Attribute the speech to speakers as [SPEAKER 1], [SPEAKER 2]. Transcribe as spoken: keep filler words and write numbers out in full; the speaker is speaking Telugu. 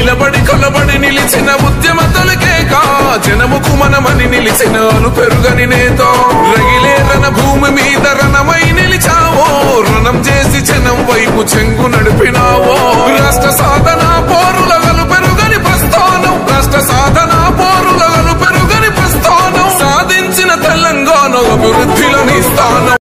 [SPEAKER 1] నిలబడి కొలబడి నిలిచిన ఉద్యమ తొలికేక జనముకు మనమని నిలిచిన అలు పెరుగని నేత రగిలే రణ భూమి మీద రణమై నిలిచావో రణం చేసి జనం వైపు చెంగు నడిపినావో రాష్ట్ర సాధన పోరుల గలు పెరుగని ప్రస్థానం రాష్ట్ర సాధన పోరుల గలు పెరుగని ప్రస్థానం సాధించిన తెలంగాణ అభివృద్ధిలో నీ స్థానం